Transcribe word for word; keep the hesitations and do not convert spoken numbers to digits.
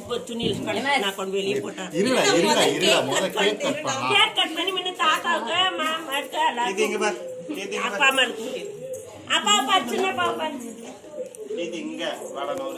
துணியில் நான் கொண்டு வெளியே போட்டேன். கேக் கட் பண்ணி முன்ன தாத்தாவுக்கு மாமாக்கு எல்லாருக்கும் அப்பா அம்மா இருக்கு. அப்பா அப்பா சின்ன பாப்பா